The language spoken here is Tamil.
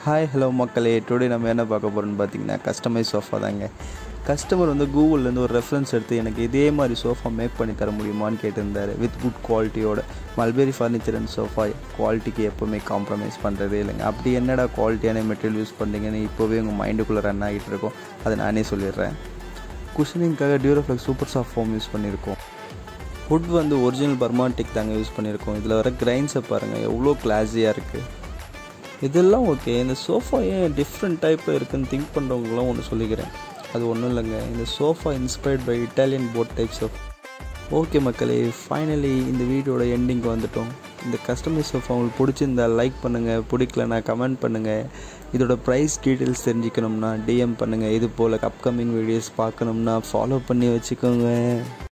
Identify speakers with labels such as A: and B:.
A: ஹாய் ஹலோ மக்களே, டுடே நம்ம என்ன பார்க்க போகிறோம்னு பார்த்தீங்கன்னா கஸ்டமைஸ் சோஃபா தாங்க. கஸ்டமர் கூகுள்லேருந்து ஒரு ரெஃபரன்ஸ் எடுத்து எனக்கு இதே மாதிரி சோஃபா மேக் பண்ணி தர முடியுமான்னு கேட்டிருந்தார். வித் குட் குவாலிட்டியோட. மல்பெரி ஃபர்னிச்சர் அண்ட் சோஃபா குவாலிட்டிக்கு எப்போவுமே காம்ப்ரமைஸ் பண்ணுறதே இல்லைங்க. அப்படி என்னடா குவாலிட்டியான மெட்டீரியல் யூஸ் பண்ணுறீங்கன்னு இப்போவே உங்கள் மைண்டுக்குள்ளே ரன் ஆகிட்டு இருக்கோம். அதை நானே சொல்லிடுறேன். குஷனிங்காக Duroflex super soft foam use பண்ணியிருக்கோம். வுட் ஒரிஜினல் பர்மான்டிக் தாங்க யூஸ் பண்ணியிருக்கோம். இதில் வர கிரைன்ஸை பாருங்கள் எவ்வளோ கிளாஸியாக இருக்குது. இதெல்லாம் ஓகே. இந்த சோஃபா ஏன் டிஃப்ரெண்ட் டைப்பில் இருக்குதுன்னு திங்க் பண்ணுறவங்களாம் ஒன்று சொல்லிக்கிறேன். அது ஒன்றும் இல்லைங்க, இந்த sofa inspired by Italian boat types of. Okay மக்களே, ஃபைனலி இந்த வீடியோட எண்டிங்க்கு வந்துட்டோம். இந்த கஸ்டமைஸ் சோஃபா உங்களுக்கு பிடிச்சிருந்தா லைக் பண்ணுங்கள், பிடிக்கலனா கமெண்ட் பண்ணுங்கள். இதோட ப்ரைஸ் டீட்டெயில்ஸ் தெரிஞ்சுக்கணும்னா டிஎம் பண்ணுங்கள். இது போல் அப்கமிங் வீடியோஸ் பார்க்கணும்னா ஃபாலோ பண்ணி வச்சுக்கோங்க.